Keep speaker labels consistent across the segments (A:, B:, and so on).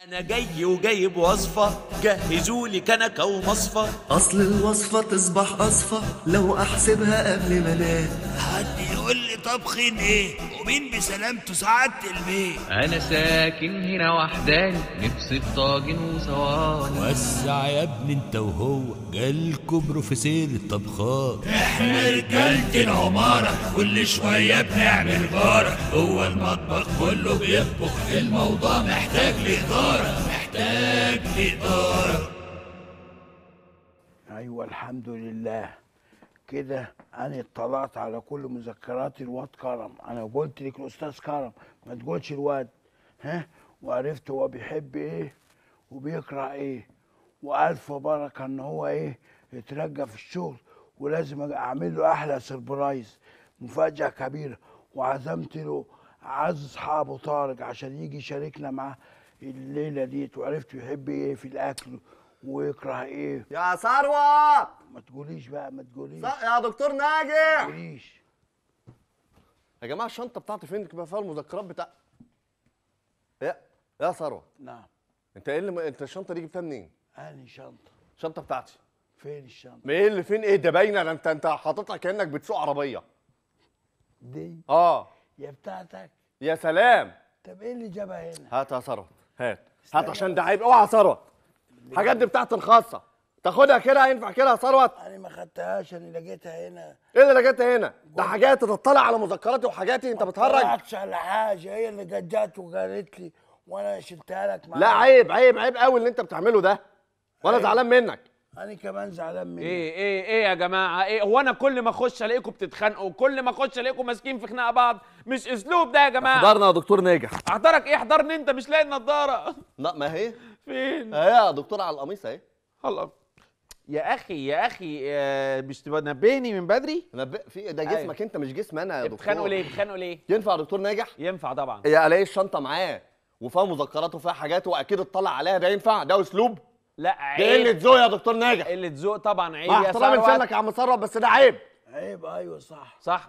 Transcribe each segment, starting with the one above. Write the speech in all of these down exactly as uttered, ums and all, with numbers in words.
A: انا جاي وجايب وصفة، جهزوا لي كنكة ومصفى.
B: اصل الوصفة تصبح اصفى لو احسبها قبل ما انام.
C: حد يقول لي طبخين ايه ومين بسلامته سعادة البيت؟
D: انا ساكن هنا وحداني، نفسي في طاجن وصواني.
C: وسع يا ابني انت وهو، جالكوا بروفيسور الطبخات. احنا رجالة العمارة كل شوية بنعمل غارة، جوه المطبخ كله بيطبخ، الموضوع محتاج لإدارة، محتاج لإدارة.
E: ايوه الحمد لله كده. انا اطلعت على كل مذكرات الواد كرم. انا قلت لك الاستاذ كرم ما تقولش الواد، ها، وعرفت هو بيحب ايه وبيكره ايه، والف بركه ان هو ايه يترجى في الشغل، ولازم اعمل له احلى سربرايز، مفاجاه كبيره. وعزمت له اعز اصحابه طارق عشان يجي يشاركنا معاه الليله دي، وعرفت يحب ايه في الاكل ويكره ايه.
F: يا ثروت
E: ما تقوليش بقى، ما تقوليش
F: يا دكتور ناجح.
E: ما تقوليش.
F: يا جماعه الشنطه بتاعتي فين؟ بقى فيها المذكرات بتاع يا يا ثروت.
E: نعم.
F: انت ايه اللي م... انت الشنطه دي جبتها منين؟
E: انهي شنطه؟
F: الشنطه بتاعتي.
E: فين الشنطه؟
F: ما ايه اللي فين؟ ايه ده باينه؟ ده انت انت حاططها كانك بتسوق عربيه.
E: دي
F: اه
E: يا بتاعتك.
F: يا سلام.
E: طب ايه اللي جابها هنا؟
F: هات يا ثروت، هات هات عشان ده عيب. اوعى يا ثروت، الحاجات دي بتاعتي الخاصه، تاخدها كده ينفع كده يا ثروت؟
E: انا ما خدتهاش، انا لقيتها هنا.
F: ايه اللي لقيتها هنا؟ ده حاجات تطلع على مذكراتي وحاجاتي، انت بتهرج؟
E: ما طلعتش على حاجه، هي اللي جت جت وقالت لي وانا شلتها لك معايا.
F: لا عيب عيب عيب قوي اللي انت بتعمله ده، وانا زعلان منك.
E: انا كمان زعلان منك.
G: ايه ايه ايه يا جماعه؟ ايه هو انا كل ما اخش الاقيكم بتتخانقوا، كل ما اخش الاقيكم ماسكين في خناق بعض؟ مش اسلوب ده يا جماعه.
F: احضرنا يا دكتور ناجح.
G: احضرك ايه؟ احضرني انت، مش لاقي النضاره.
F: لا ما هي
G: فين؟
F: اهي يا دكتور على القميص اهي.
G: الله يا اخي يا اخي، آه مش تنبهني من بدري؟
F: نب... في ده جسمك. أيوة. انت مش جسم انا يا دكتور.
G: بتتخانقوا ليه؟ بتتخانقوا ليه؟
F: ينفع يا دكتور ناجح؟
G: ينفع طبعا.
F: هي الاقي الشنطه معاه وفيها مذكرات وفيها حاجات واكيد اطلع عليها، ده ينفع؟ ده اسلوب؟
G: لا عيب.
F: ده قله ذوق يا دكتور ناجح.
G: قله ذوق طبعا، عيب
F: مع
G: يا
F: احترامي
G: ثروت.
F: لسانك يا عم ثروت، بس ده عيب.
E: عيب. ايوه صح
G: صح.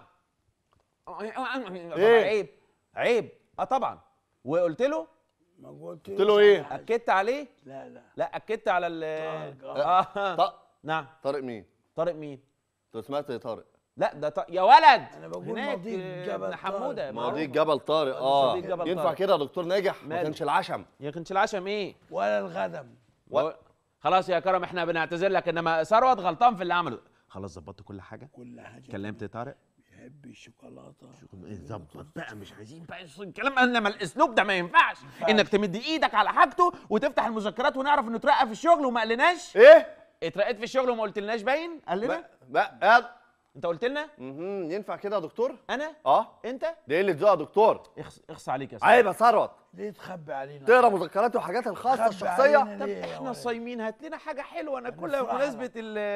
F: ايه؟
G: عيب عيب. اه طبعا. وقلت له؟
E: ما قلت
F: قلت له ايه؟
G: اكدت عليه؟
E: لا لا
G: لا اكدت على ال
E: اه
F: طارق.
G: نعم.
F: طارق مين؟
G: طارق مين؟
F: انت سمعت ايه طارق؟
G: لا ده ط... يا ولد
E: انا بقول
G: هناك
E: مضيق جبل
G: ابن حموده.
F: مضيق جبل طارق. اه
G: مضيق جبل
F: ينفع
G: طارق.
F: كده يا دكتور ناجح؟ ما
G: ماله؟
F: كانش العشم.
G: يا كانش العشم ايه؟
E: ولا الغدم.
G: و... خلاص يا كرم احنا بنعتذر لك، انما ثروت غلطان في اللي عمله. خلاص ظبطت كل حاجه؟
E: كل حاجه.
G: كلمت طارق؟
E: بيحب الشوكولاته.
G: ظبط بقى، مش عايزين بقى الكلام، انما الاسلوب ده ما ينفعش. انك تمد ايدك على حاجته وتفتح المذكرات ونعرف انه اترقى في الشغل وما قالناش.
F: ايه؟
G: اترقيت في الشغل وما قلتلناش؟ باين قال لنا.
F: بقى
G: انت قلت لنا؟
F: اها ينفع كده يا دكتور؟
G: انا؟
F: اه
G: انت؟
F: ده قله ذوق يا دكتور.
G: اخس اخس عليك يا سيدي.
F: عيب يا ثروت.
E: ليه تخبي علينا؟
F: تقرا مذكراتي وحاجاتي الخاصه
E: خبي
F: الشخصيه.
E: علينا
G: طب
E: ليه يا
G: احنا
E: ولد؟
G: صايمين، هات لنا حاجه حلوه ناكلها
E: هنفرح
G: بمناسبه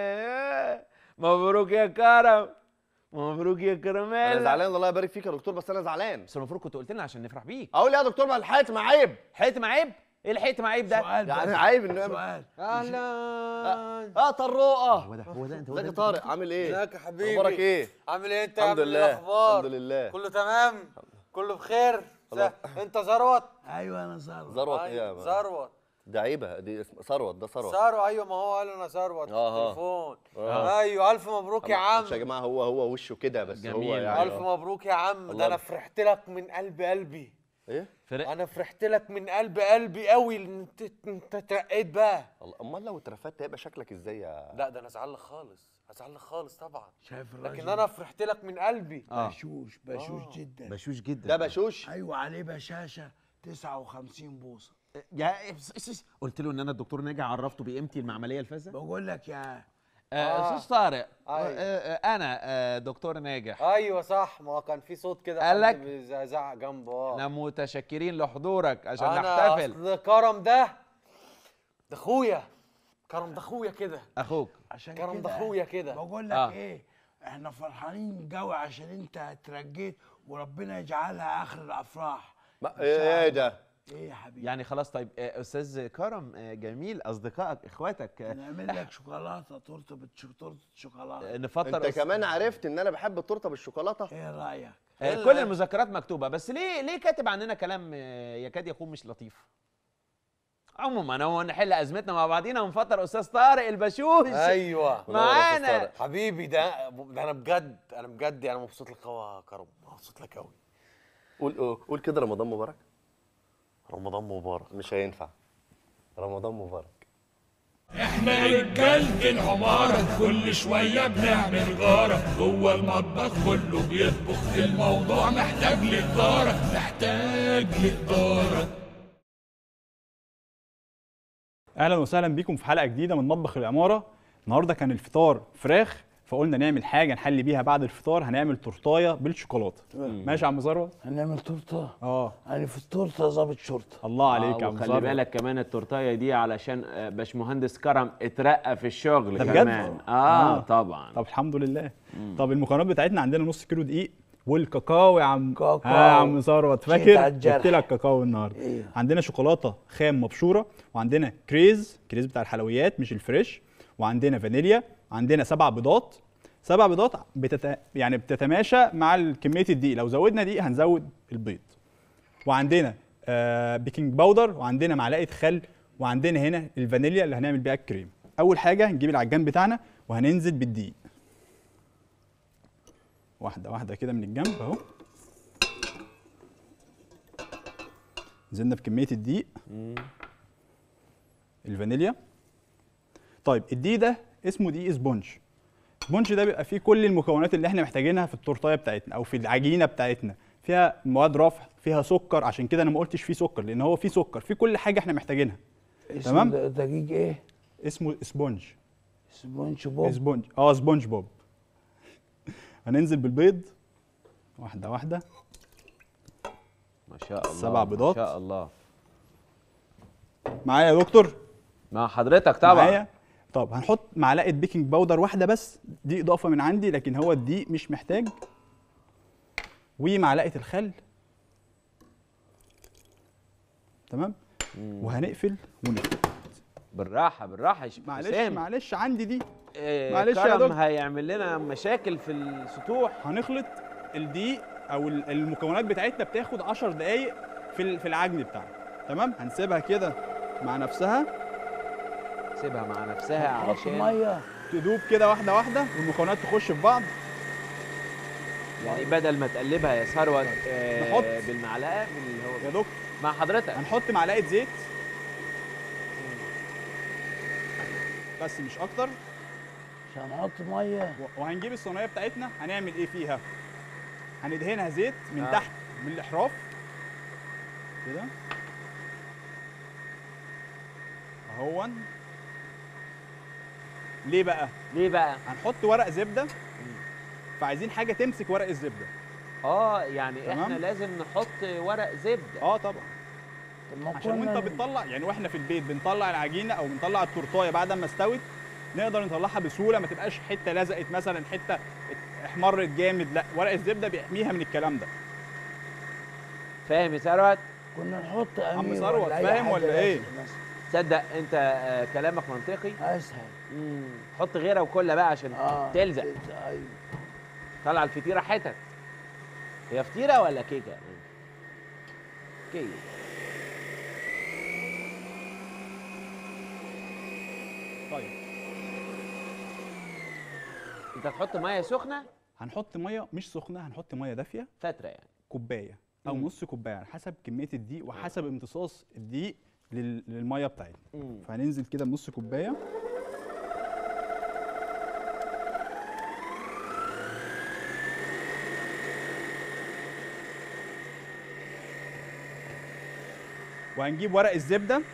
G: ال مبروك يا كرم، مبروك يا كرمال.
F: انا زعلان الله يبارك فيك يا دكتور، بس انا زعلان.
G: بس المفروض كنت قلت لنا عشان نفرح بيك.
F: اقول يا دكتور ما لحقت مع عيب.
G: لحقت مع عيب؟ ايه لحقت مع عيب ده؟
E: سؤال
F: يعني
E: بس.
F: عيب انه
E: سؤال.
G: اهلا.
F: اه طروقه.
G: هو ده هو ده انت.
F: ازيك يا طارق؟ عامل ايه؟
H: ازيك يا حبيبي؟
F: اخبارك ايه؟
H: عامل ايه انت؟
F: الحمد
H: عامل
F: لله.
H: ايه الاخبار؟
F: الحمد لله.
H: كله تمام؟ كله بخير؟
F: الله.
H: انت ثروت؟
E: ايوه انا ثروت.
F: ثروت ايه يا مان؟
H: ثروت
F: ده عيبه دي اسم ثروت، ده ثروت.
H: ثروت ايوه، ما هو قال انا ثروت في
F: آه.
H: التليفون.
F: آه.
H: ايوه الف مبروك يا عم.
F: يا جماعه هو هو وشه كده بس.
G: جميل.
F: هو يعني
H: الف مبروك يا عم.
F: الله.
H: ده انا فرحت لك من قلب قلبي.
F: ايه؟
G: فرق.
H: انا فرحت لك من قلب قلبي قوي ان انت انت اترقيت بقى.
F: الله، امال لو اترفدت هيبقى شكلك ازاي يا؟
H: لا ده انا ازعل لك خالص، ازعل لك خالص طبعا.
E: شايف الراجل؟
H: لكن انا فرحت لك من قلبي.
G: اه
E: بشوش بشوش جدا.
G: بشوش جدا.
F: ده بشوش.
E: ايوه عليه بشاشه تسعة وخمسين بوصه.
G: يا قلت له ان انا الدكتور ناجي عرفته بقيمتي المعمليه الفذه.
E: بقول لك يا
G: آه، استاذ طارق.
H: أيوة.
G: آه، آه، انا آه، دكتور ناجح.
H: ايوه صح، ما هو كان في صوت كده
G: قال لك؟
H: حد بيزعزع جنبه. اه
G: احنا متشكرين لحضورك عشان
H: انا
G: نحتفل.
H: اصل كرم ده ده اخويا. كرم ده اخويا كده.
G: اخوك.
E: عشان
H: كرم
E: كده
H: ده اخويا كده.
E: بقول لك
G: آه.
E: ايه، احنا فرحانين قوي عشان انت اترجيت، وربنا يجعلها اخر الافراح.
F: ما- ايه ده؟
E: ايه يا حبيبي؟
G: يعني خلاص. طيب آه، استاذ كرم، آه، جميل، اصدقائك اخواتك، آه،
E: نعمل لك شوكولاته، تورته بتش... تورته شوكولاته.
G: آه، نفطر
F: انت
G: أس-
F: كمان عرفت ان انا بحب التورته بالشوكولاته؟
E: ايه رايك؟
G: آه، كل المذكرات مكتوبه، بس ليه ليه كاتب عننا كلام آه، يكاد يكون مش لطيف؟ عموما هو نحل ازمتنا مع بعضينا ونفطر استاذ طارق البشوش.
H: ايوه
G: معانا.
H: حبيبي، ده ده انا بجد انا بجد يعني مبسوط لك قوي يا كرم، مبسوط لك قوي.
F: قول قول كده رمضان مبارك.
H: رمضان مبارك.
F: مش هينفع. رمضان مبارك.
C: احنا رجالة العمارة كل شوية بنعمل غارة، جوه المطبخ كله بيطبخ، الموضوع محتاج لإدارة، محتاج لإدارة.
I: اهلا وسهلا بيكم في حلقه جديده من مطبخ العماره. النهارده كان الفطار فراخ، فقلنا نعمل حاجه نحلي بيها بعد الفطار. هنعمل تورتايه بالشوكولاته. ماشي يا عم ثروت؟
E: هنعمل تورته.
I: اه
E: يعني في التورته ظابط شرطه.
I: الله عليك يا عم ثروت.
G: خلي بالك كمان التورتايه دي علشان باشمهندس كرم اترقى في الشغل
I: ده
G: كمان.
I: بجد؟
G: اه, آه طبعا.
I: طب الحمد لله. مم. طب المكونات بتاعتنا عندنا نص كيلو دقيق والكاكاو يا عم.
E: كاكاو.
I: ها يا عم ثروت فاكر؟ جبت لك كاكاو النهارده.
E: إيه؟
I: عندنا شوكولاته خام مبشوره، وعندنا كريز كريز بتاع الحلويات مش الفريش، وعندنا فانيليا، عندنا سبع بيضات. سبع بيضات بتت... يعني بتتماشى مع كميه الدقيق، لو زودنا دقيق هنزود البيض. وعندنا آه بيكنج باودر، وعندنا معلقه خل، وعندنا هنا الفانيليا اللي هنعمل بيها الكريم. اول حاجه هنجيب العجان بتاعنا وهننزل بالدقيق واحده واحده كده من الجنب اهو. نزلنا بكميه الدقيق. الفانيليا. طيب الدقيق ده اسمه دقيق سبونج. السبونج ده بيبقى فيه كل المكونات اللي احنا محتاجينها في التورتايه بتاعتنا او في العجينه بتاعتنا. فيها مواد رفع، فيها سكر، عشان كده انا ما قلتش فيه سكر لان هو فيه سكر، فيه كل حاجه احنا محتاجينها.
E: تمام. دقيق ايه؟
I: اسمه سبونج.
E: سبونج بوب.
I: سبونج اه سبونج بوب. هننزل بالبيض واحده واحده.
G: ما شاء الله.
I: سبع بيضات.
G: ما شاء الله.
I: معايا يا دكتور؟
G: مع حضرتك طبعا.
I: معايا. طب هنحط معلقه بيكنج باودر واحده بس، دي اضافه من عندي لكن هو الدقيق مش محتاج. ومعلقه الخل. تمام. مم. وهنقفل ونقفل.
G: بالراحه بالراحه يا
I: معلش معلش عندي دي.
G: إيه معلش يا دكتور. هيعمل لنا مشاكل في السطوح.
I: هنخلط الدقيق او المكونات بتاعتنا بتاخد عشر دقايق في في العجن بتاعنا. تمام. هنسيبها كده مع نفسها.
G: سيبها مع نفسها علشان
E: ميه
I: تدوب كده واحده واحده والمكونات تخش في بعض.
G: يعني بدل ما تقلبها يا ثروت
I: آه نحط
G: بالمعلقه اللي هو
I: يا دكتور
G: مع حضرتك
I: هنحط معلقه زيت بس مش اكتر.
E: مش هنحط ميه.
I: وهنجيب الصينيه بتاعتنا هنعمل ايه فيها؟ هندهنها زيت من آه. تحت من الاحراف كده اهون. ليه بقى؟
G: ليه بقى؟
I: هنحط ورق زبده. فعايزين حاجه تمسك ورق الزبده.
G: اه يعني تمام؟ احنا لازم نحط ورق زبده.
I: اه طبعا. عشان وانت بتطلع يعني واحنا في البيت بنطلع العجينه او بنطلع التورتايه بعد ما استوت نقدر نطلعها بسهوله، ما تبقاش حته لزقت مثلا، حته احمرت جامد. لا، ورق الزبده بيحميها من الكلام ده.
G: فاهم يا ثروت؟
E: كنا نحط
I: عم ثروت فاهم ولا ايه؟
G: تصدق انت آه كلامك منطقي.
E: اسهل.
G: امم حط غيرها وكلها بقى عشان آه تلزق.
E: ايوه.
G: طلع الفطيره حتت. هي فطيره ولا كيكه؟ كيكه.
I: طيب
G: انت هتحط ميه سخنه؟
I: هنحط ميه مش سخنه، هنحط ميه دافيه
G: فتره يعني
I: كوبايه او مم. نص كوبايه على حسب كميه الدقيق وحسب امتصاص الدقيق لل... للميه بتاعتنا. فهننزل كده بنص كوبايه. وهنجيب ورق الزبده.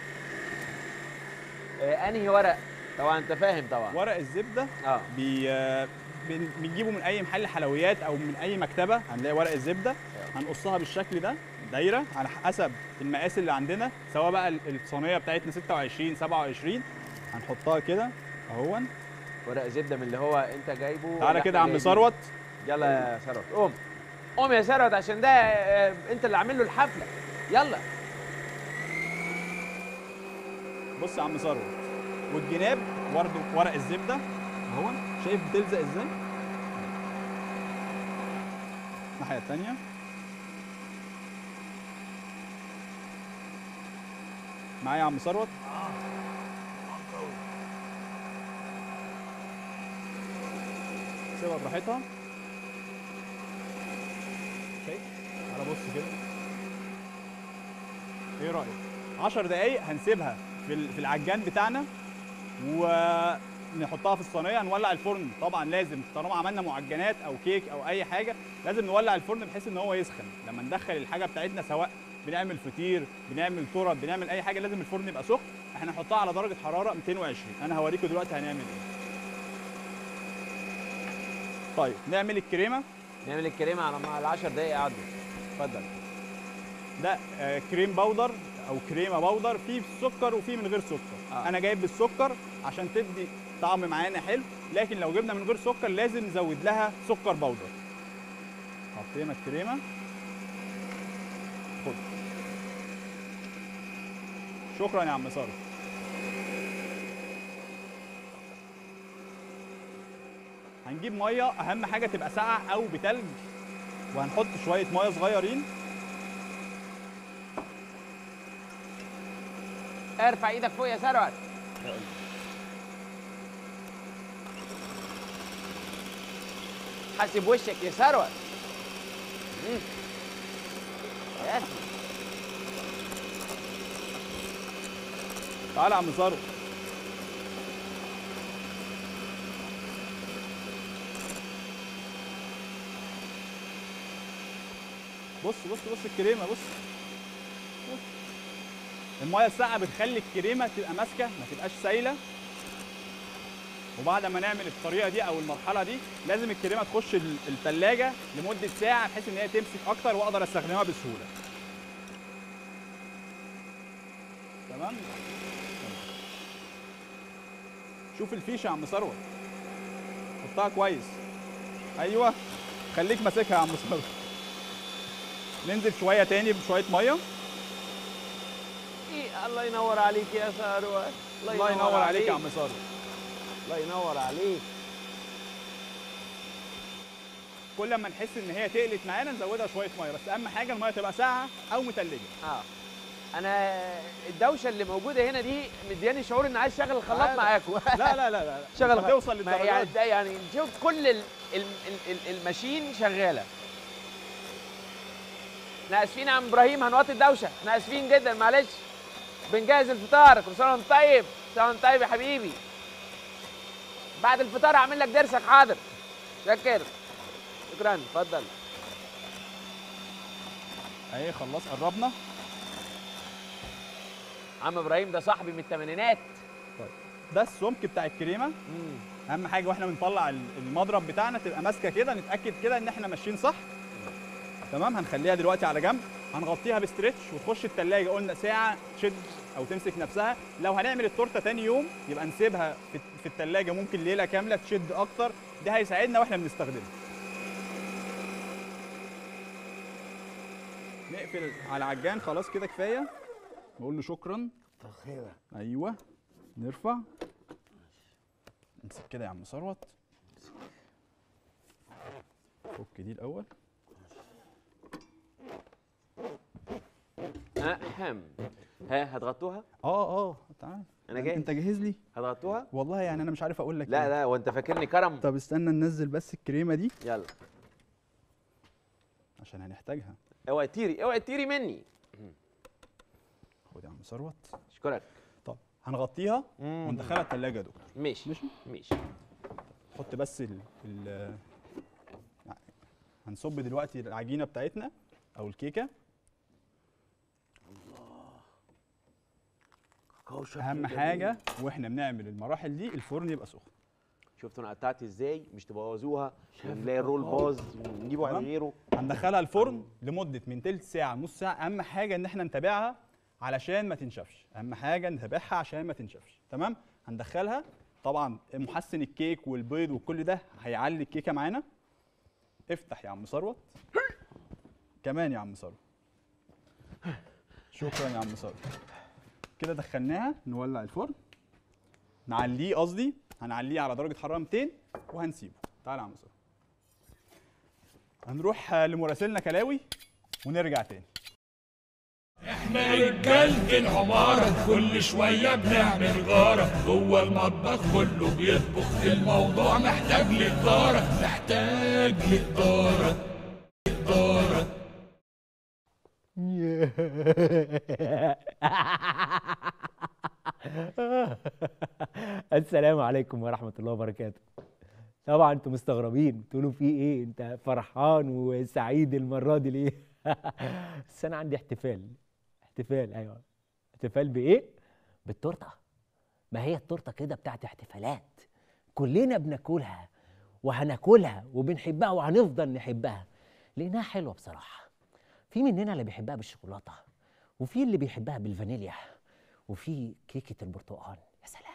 G: آه انهي ورق؟ طبعا انت فاهم طبعا.
I: ورق الزبده
G: اه
I: بي... بنجيبه من اي محل حلويات او من اي مكتبه هنلاقي ورق الزبده. هنقصها بالشكل ده دايره على حسب المقاس اللي عندنا، سواء بقى الصينيه بتاعتنا ستة وعشرين سبعة وعشرين هنحطها كده اهون.
G: ورق زبده من اللي هو انت جايبه.
I: تعالى كده يا عم ثروت.
G: يلا يا ثروت قوم قوم يا ثروت عشان ده انت اللي عامل له الحفله. يلا
I: بص يا عم ثروت، والجناب برضه ورق الزبده اهون. شايف بتلزق ازاي؟ الناحيه الثانيه معايا يا عم ثروت؟ سيبها براحتها. شايف؟ تعالى بص كده. ايه رايك؟ عشر دقايق هنسيبها في ال- في العجان بتاعنا ونحطها في الصينيه. نولع الفرن طبعا، لازم طالما عملنا معجنات او كيك او اي حاجه لازم نولع الفرن بحيث ان هو يسخن. لما ندخل الحاجه بتاعتنا سواء بنعمل فطير، بنعمل تورت، بنعمل اي حاجه، لازم الفرن يبقى سخن. احنا هنحطها على درجه حراره مئتين وعشرين. انا هوريكم دلوقتي هنعمل ايه. طيب نعمل الكريمه.
J: نعمل الكريمه على ما العشر دقايق يعدوا.
I: اتفضل. ده آه كريم باودر او كريمه باودر، فيه بالسكر وفيه من غير سكر. آه. انا جايب بالسكر عشان تدي طعم معانا حلو، لكن لو جبنا من غير سكر لازم نزود لها سكر باودر. حطينا الكريمه. خد. شكرا يا عم ثروت. هنجيب ميه، اهم حاجه تبقى ساقعه او بتلج، وهنحط شويه ميه صغيرين.
J: ارفع ايدك فوق يا ثروت. حاسب وشك يا ثروت. يا
I: تعالى يا عم ثروت. بص بص بص الكريمه. بص الميه الساقعه بتخلي الكريمه تبقى ماسكه، ما تبقاش سايله. وبعد ما نعمل الطريقه دي او المرحله دي لازم الكريمه تخش الثلاجه لمده ساعه بحيث ان هي تمسك اكتر واقدر استخدمها بسهوله. تمام. شوف الفيشه يا عم ثروت، حطها كويس. ايوه خليك ماسكها يا عم ثروت. ننزل شويه تاني بشويه ميه.
J: إيه الله ينور عليك يا ثروت.
I: الله ينور عليك يا عم ثروت.
J: الله ينور عليك.
I: كل ما نحس ان هي تقلت معانا نزودها شويه ميه، بس اهم حاجه الميه تبقى ساقعه او متلجه.
J: اه انا الدوشه اللي موجوده هنا دي مدياني شعور ان عايز اشغل الخلاط معاكم.
I: لا لا لا لا
J: شغل
I: توصل للدرجه
J: يعني
I: دي.
J: يعني شوف كل ال ال ال الماشين شغاله. احنا اسفين يا عم ابراهيم هنوطي الدوشه، احنا اسفين جدا معلش. بنجهز الفطار. كل سنه وانت طيب. كل سنه وانت طيب يا حبيبي. بعد الفطار هعمل لك درسك. حاضر. شكر. شكرا. اتفضل.
I: اهي خلاص قربنا.
J: عم ابراهيم ده صاحبي من الثمانينات.
I: طيب ده السمك بتاع الكريمه. مم. اهم حاجه واحنا بنطلع المضرب بتاعنا تبقى ماسكه كده، نتاكد كده ان احنا ماشيين صح. تمام. هنخليها دلوقتي على جنب، هنغطيها بستريتش وتخش التلاجة. قلنا ساعه تشد او تمسك نفسها. لو هنعمل التورته تاني يوم يبقى نسيبها في التلاجة ممكن ليله كامله تشد اكتر. ده هيساعدنا واحنا بنستخدمها. نقفل على العجان. خلاص كده كفايه. بقول له شكرا.
E: كتر خيرك.
I: ايوه نرفع. امسك كده يا عم ثروت. فك دي الاول.
J: اهم. ها هتغطوها؟
I: اه اه تعال.
J: انا جاهز.
I: انت جاهز لي؟
J: هتغطوها؟
I: والله يعني انا مش عارف اقول لك.
J: لا لا وانت فاكرني كرم.
I: طب استنى ننزل بس الكريمه دي.
J: يلا
I: عشان هنحتاجها.
J: اوعي تطيري اوعي تطيري مني.
I: خد يا عم ثروت.
J: اشكرك.
I: طب هنغطيها وندخلها الثلاجه يا دكتور.
J: ماشي
I: ماشي
J: ماشي.
I: حط بس ال ال هنصب دلوقتي العجينه بتاعتنا او الكيكه. اهم حاجه واحنا بنعمل المراحل دي الفرن يبقى سخن.
J: شفتوا انا قطعت ازاي؟ مش تبوظوها ونلاقي الرول باظ ونجيبه على غيره.
I: هندخلها الفرن لمده من تلت ساعه نص ساعه. اهم حاجه ان احنا نتابعها علشان ما تنشفش. اهم حاجه نتابعها عشان ما تنشفش. تمام. هندخلها. طبعا محسن الكيك والبيض وكل ده هيعلي الكيكه معانا. افتح يا عم ثروت. كمان يا عم ثروت. شكرا يا عم ثروت. كده دخلناها. نولع الفرن. نعليه قصدي هنعليه على درجه حراره مئتين وهنسيبه. تعالى يا عم ثروت. هنروح لمراسلنا كلاوي ونرجع تاني.
C: احنا رجالة العمارة كل شوية بنعمل غارة، جوه المطبخ كله بيطبخ، الموضوع محتاج لإدارة، محتاج لإدارة إدارة.
K: السلام عليكم ورحمة الله وبركاته. طبعا انتوا مستغربين تقولوا في ايه، انت فرحان وسعيد المرة دي ليه؟ بس انا عندي احتفال. احتفال ايوه. احتفال بايه؟ بالتورته. ما هي التورته كده بتاعت احتفالات، كلنا بناكلها وهناكلها وبنحبها وهنفضل نحبها لانها حلوه بصراحه. في مننا اللي بيحبها بالشوكولاته، وفي اللي بيحبها بالفانيليا، وفي كيكه البرتقال. يا سلام.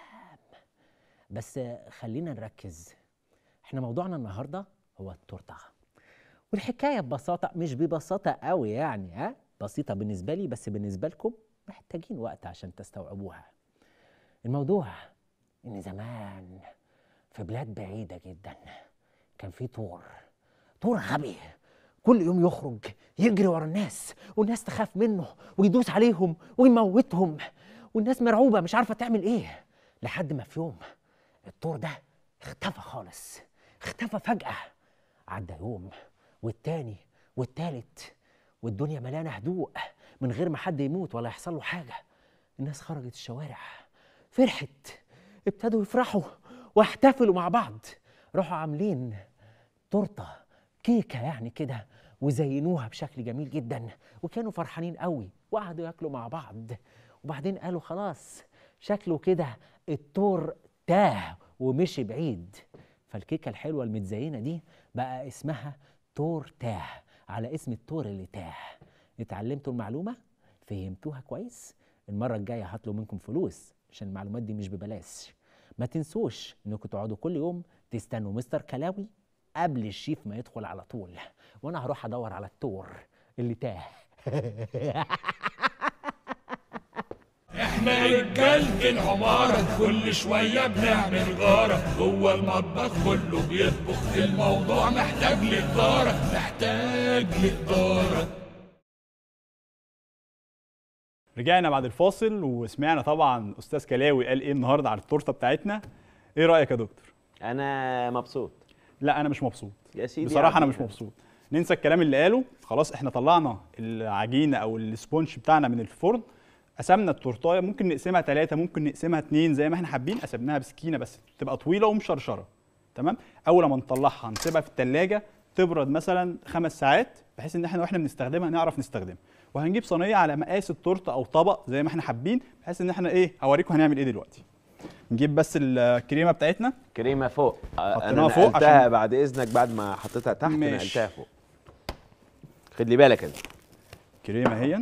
K: بس خلينا نركز، احنا موضوعنا النهارده هو التورته، والحكايه ببساطه، مش ببساطه قوي يعني، ها بسيطه بالنسبه لي بس بالنسبه لكم محتاجين وقت عشان تستوعبوها. الموضوع ان زمان في بلاد بعيده جدا كان في طور طور غبي كل يوم يخرج يجري ورا الناس، والناس تخاف منه ويدوس عليهم ويموتهم، والناس مرعوبه مش عارفه تعمل ايه، لحد ما في يوم الطور ده اختفى خالص. اختفى فجأة. عدى يوم والتاني والتالت والدنيا مليانة هدوء من غير ما حد يموت ولا يحصل له حاجة. الناس خرجت الشوارع، فرحت، ابتدوا يفرحوا واحتفلوا مع بعض. راحوا عاملين تورته، كيكة يعني كده، وزينوها بشكل جميل جدا، وكانوا فرحانين قوي وقعدوا ياكلوا مع بعض. وبعدين قالوا خلاص شكله كده التور تاه ومشي بعيد، فالكيكه الحلوه المتزينه دي بقى اسمها تور تاه، على اسم التور اللي تاه. اتعلمتوا المعلومه؟ فهمتوها كويس؟ المره الجايه هطلب منكم فلوس عشان المعلومات دي مش ببلاش. ما تنسوش انكم تقعدوا كل يوم تستنوا مستر كلاوي قبل الشيف ما يدخل على طول، وانا هروح ادور على التور اللي تاه.
C: احنا رجالة العمارة كل شوية بنعمل غارة، جوه المطبخ كله بيطبخ، الموضوع محتاج لإدارة، محتاج لإدارة.
I: رجعنا بعد الفاصل وسمعنا طبعا استاذ كلاوي قال ايه النهارده على التورته بتاعتنا. ايه رايك يا دكتور؟
G: انا مبسوط.
I: لا انا مش مبسوط
G: يا سيدي،
I: بصراحه انا مش مبسوط. ننسى الكلام اللي قاله خلاص. احنا طلعنا العجينه او السبونج بتاعنا من الفرن، قسمنا التورتايه، ممكن نقسمها ثلاثه ممكن نقسمها اثنين زي ما احنا حابين، قسمناها بسكينه بس تبقى طويله ومشرشره. تمام. اول ما نطلعها نسيبها في الثلاجه تبرد مثلا خمس ساعات بحيث ان احنا واحنا بنستخدمها نعرف نستخدمها. وهنجيب صينيه على مقاس التورته او طبق زي ما احنا حابين، بحيث ان احنا ايه اوريكم هنعمل ايه دلوقتي. نجيب بس الكريمه بتاعتنا،
G: كريمه فوق،
I: انا فوق
G: نقلتها عشان بعد اذنك، بعد ما حطيتها تحت نقلتها فوق. خد لي بالك انت.
I: كريمه اهي.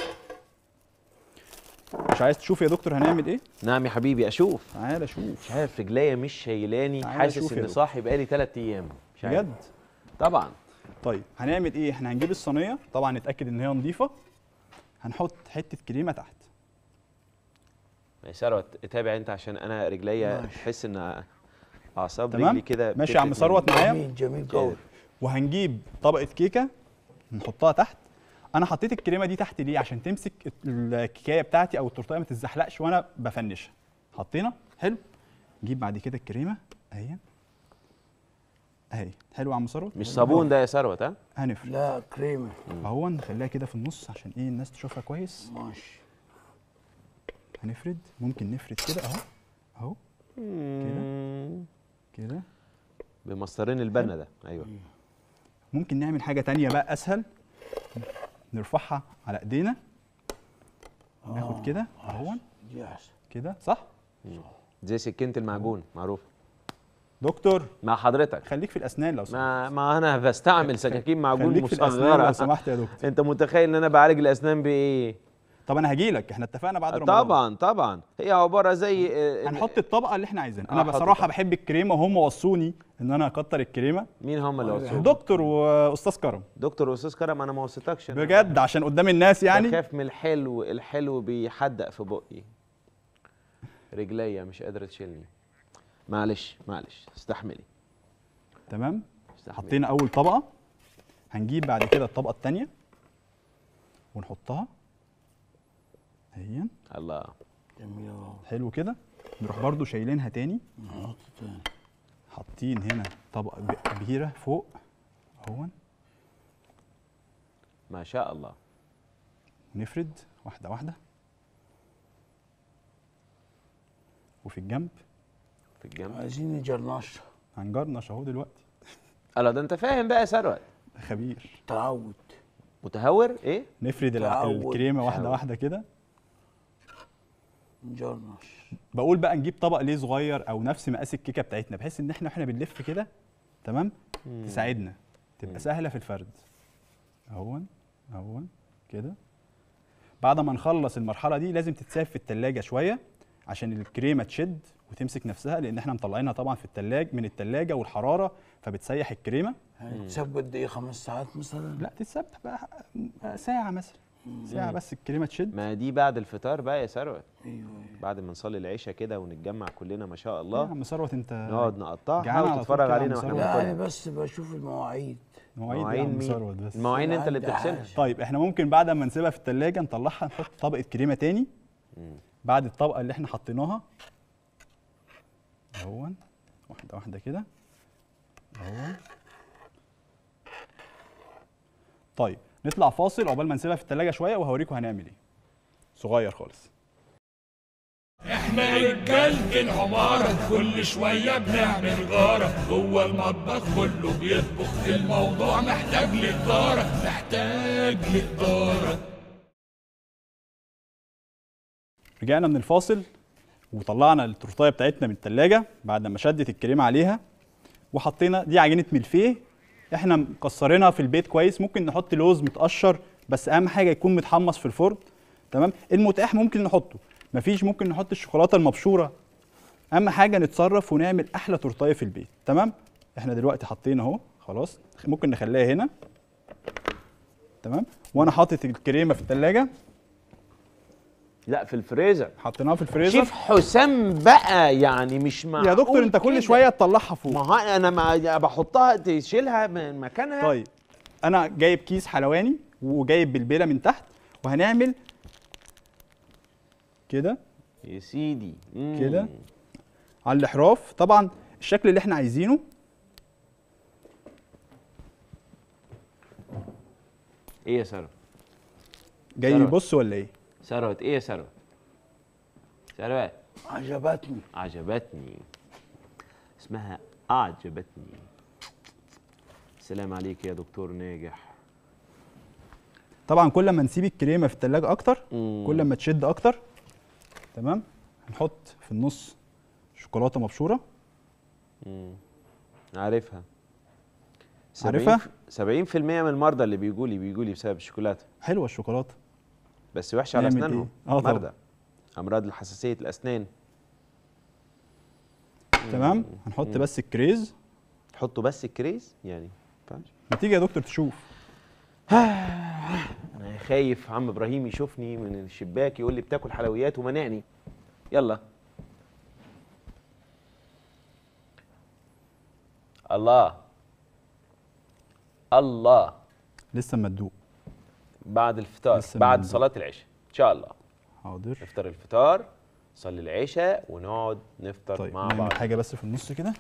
I: مش عايز تشوف يا دكتور هنعمل ايه؟
G: نعم يا حبيبي اشوف.
I: تعال اشوف.
G: مش عارف رجليا مش شايلاني، حاسس اني صاحي بقالي ثلاث ايام. مش عارف
I: بجد؟
G: طبعا.
I: طيب هنعمل ايه؟ احنا هنجيب الصينيه طبعا نتاكد ان هي نظيفه، هنحط حته كريمه تحت.
G: يا ثروت اتابع انت عشان انا رجليا تحس ان اعصاب
I: رجلي
G: كده.
I: ماشي يا عم ثروت معايا؟
E: جميل جميل قوي.
I: وهنجيب طبقه كيكه نحطها تحت. انا حطيت الكريمه دي تحت ليه؟ عشان تمسك الكيكايه بتاعتي او التورتايه ما تتزحلقش وانا بفنشها. حطينا حلو. نجيب بعد كده الكريمه اهي اهي. حلو يا عم ثروت؟
G: مش صابون ده يا ثروت؟ ها
I: هنفرد.
E: لا كريمه
I: اهو. نخليها كده في النص عشان ايه الناس تشوفها كويس.
E: ماشي.
I: هنفرد، ممكن نفرد كده اهو اهو كده كده
G: بمسطرين البنا ده. ايوه.
I: ممكن نعمل حاجه تانية بقى اسهل، نرفعها على ايدينا وناخد كده اهو كده. صح؟
G: زي سكينه المعجون معروف.
I: دكتور
G: مع حضرتك
I: خليك في الاسنان لو سمحت.
G: ما, ما انا بستعمل سكاكين معجون مصغره
I: لو سمحت يا دكتور.
G: انت متخيل ان انا بعالج الاسنان بايه؟
I: طب انا هجي لك، احنا اتفقنا بعد رمضان.
G: طبعا طبعا. هي عباره زي
I: هنحط الطبقه اللي احنا عايزينها. انا بصراحه بحب الكريمه وهم وصوني ان انا اكتر الكريمه.
G: مين هم اللي وصوني؟
I: دكتور واستاذ كرم.
G: دكتور واستاذ كرم انا ما وصيتكش
I: بجد عشان قدام الناس يعني.
G: بخاف من الحلو، الحلو بيحدق في بقي، رجليا مش قادره تشيلني. معلش معلش استحملي.
I: تمام. حطينا اول طبقه، هنجيب بعد كده الطبقه الثانيه ونحطها هي
G: الله
E: جميل اهو.
I: حلو كده. نروح برضو شايلينها تاني،
E: نحط تاني،
I: حاطين هنا طبقه ب- بيره فوق اهون،
G: ما شاء الله.
I: ونفرد واحده واحده. وفي الجنب
G: في الجنب
E: عايزين نجرنش.
I: هنجرنش اهو دلوقتي.
G: الله، ده انت فاهم بقى يا ثروت.
I: خبير.
E: تعود.
G: متهور ايه؟
I: نفرد ال-
E: تعود.
I: الكريمه واحده
G: تعود.
I: واحده كده.
E: نجرنش.
I: بقول بقى نجيب طبق ليه صغير او نفس مقاس الكيكه بتاعتنا، بحيث ان احنا واحنا بنلف كده تمام تساعدنا، تبقى سهله في الفرد. اهون اهون كده. بعد ما نخلص المرحله دي لازم تتساب في التلاجة شويه عشان الكريمه تشد وتمسك نفسها، لان احنا مطلعينها طبعا في التلاج من التلاجة والحراره فبتسيح الكريمه.
E: هتساب قد ايه؟ خمس ساعات مثلا؟
I: لا تتساب بقى ساعه مثلا، ساعه بس الكريمه تشد.
G: ما دي بعد الفطار بقى يا ثروت.
E: ايوه
G: بعد ما نصلي العشاء كده ونتجمع كلنا ما شاء
I: يا
G: الله،
I: عم ثروت انت
G: نقعد نقطعها
I: جعان على طول
G: وتتفرج
I: كده يا
G: علينا
I: عم
G: واحنا
I: ثروت.
E: لا
G: بناكلها.
E: انا بس بشوف المواعيد.
I: مواعيد يا
G: مواعين
I: عم
G: مين؟
I: ثروت بس.
G: المواعين انت اللي
E: عندي
G: بتغسلها.
E: حاجة.
I: طيب احنا ممكن بعد ما نسيبها في التلاجة نطلعها نحط طبقة كريمة تاني بعد الطبقة اللي احنا حطيناها اهون، واحدة واحدة كده اهون. طيب نطلع فاصل عقبال ما نسيبها في التلاجة شوية وهوريكم هنعمل ايه صغير خالص.
C: احنا رجالة العمارة كل شوية بنعمل غارة جوه المطبخ كله بيطبخ، الموضوع محتاج لإدارة، محتاج لإدارة.
I: رجعنا من الفاصل وطلعنا التورتايه بتاعتنا من التلاجة بعد ما شدت الكريمة عليها، وحطينا دي عجينة ملفيه احنا مكسرينها في البيت كويس. ممكن نحط لوز متقشر بس اهم حاجة يكون متحمص في الفرن تمام. المتاح ممكن نحطه، مفيش ممكن نحط الشوكولاته المبشوره. اهم حاجه نتصرف ونعمل احلى تورتايه في البيت تمام. احنا دلوقتي حاطين اهو خلاص، ممكن نخليها هنا تمام. وانا حاطط الكريمه في الثلاجه.
G: لا في الفريزر،
I: حطيناها في الفريزر.
G: شيف حسام بقى يعني مش معقول
I: يا دكتور انت كل
G: كده.
I: شويه تطلعها فوق.
G: ما هو انا ما بحطها تشيلها من مكانها.
I: طيب انا جايب كيس حلواني وجايب بلبله من تحت وهنعمل كده
G: يا سيدي
I: كده على الاحراف طبعا الشكل اللي احنا عايزينه.
G: ايه يا ثروت؟
I: جاي يبص ولا ايه؟
G: ثروت ايه يا ثروت؟ ثروت
E: عجبتني
G: عجبتني اسمها اعجبتني. السلام عليك يا دكتور ناجح.
I: طبعا كل ما نسيب الكريمه في التلاجة اكتر
G: مم.
I: كل ما تشد اكتر تمام. هنحط في النص شوكولاته مبشوره.
G: امم عارفها.
I: عارفها؟
G: سبعين في المية من المرضى اللي بيجوا لي بيجوا لي بسبب الشوكولاته.
I: حلوه الشوكولاته
G: بس وحشه على
I: نعمل
G: اسنانهم.
I: إيه؟ آه طبعاً.
G: مرضى امراض حساسيه الاسنان.
I: تمام. هنحط
G: مم.
I: بس الكريز.
G: تحطوا بس الكريز يعني ما
I: ما تيجي يا دكتور تشوف.
G: انا خايف عم ابراهيم يشوفني من الشباك يقول لي بتاكل حلويات ومنعني. يلا. الله الله.
I: لسه اما تدوق
G: بعد الفطار
I: لسه
G: بعد
I: بندوق.
G: صلاة العشاء ان شاء الله.
I: حاضر.
G: نفطر الفطار، نصلي العشاء ونقعد نفطر
I: طيب
G: مع
I: نعمل
G: بعض.
I: حاجه بس في النص كده.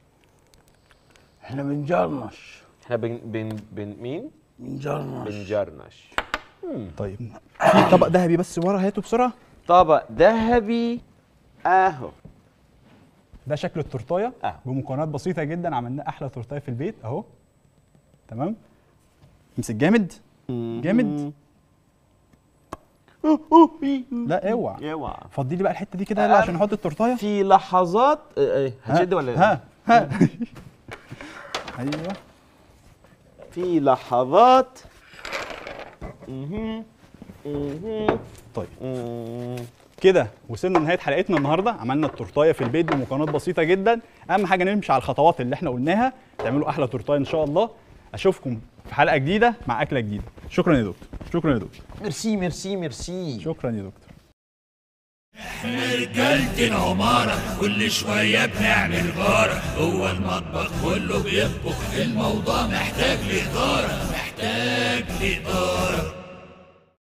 E: احنا بنجرنش.
G: احنا بن بن بن مين؟
E: بنجرنش.
G: بنجرنش.
I: طيب في طبق ذهبي بس ورا، هاته بسرعه.
G: طبق ذهبي اهو.
I: ده شكل التورتايه
G: أهو.
I: بمكونات بسيطه جدا عملنا احلى تورتايه في البيت اهو تمام. امسك جامد جامد. لا اوعى
G: اوعى.
I: فضي لي بقى الحته دي كده يلا عشان نحط التورتايه.
G: في لحظات هتشد ولا لا؟
I: ها ها ايوه.
G: في لحظات. اها اها.
I: طيب كده وصلنا لنهايه حلقتنا النهارده. عملنا التورتايه في البيت بمكونات بسيطه جدا. اهم حاجه نمشي على الخطوات اللي احنا قلناها تعملوا احلى تورتايه ان شاء الله. اشوفكم في حلقه جديده مع اكله جديده. شكرا يا دكتور. شكرا يا دكتور.
G: ميرسي ميرسي ميرسي.
I: شكرا يا دكتور.
C: احنا رجالة العمارة كل شوية بنعمل غارة جوه المطبخ كله بيطبخ، الموضوع محتاج لإدارة، محتاج لإدارة.